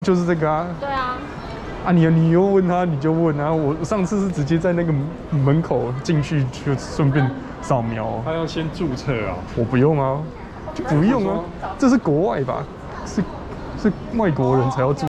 就是这个啊。 对啊。 啊，你又问他，你就问啊。我上次是直接在那个门口进去就顺便扫描。 他要先注册啊。 我不用啊，就不用啊。这是国外吧？是外国人才要注。